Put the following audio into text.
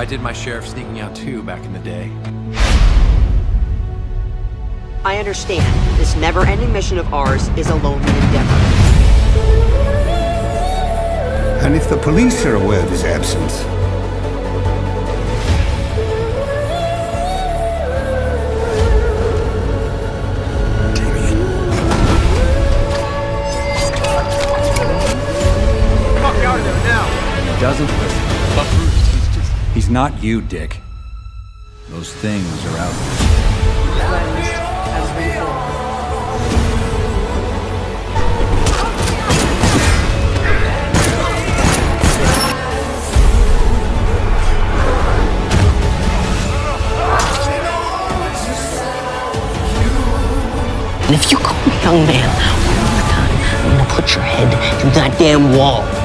I did my share of sneaking out too back in the day. I understand. This never-ending mission of ours is a lonely endeavor. And if the police are aware of his absence, doesn't listen. But Bruce, He's not you, Dick. Those things are out there. And if you call me young man one more time, I'm gonna put your head through that damn wall.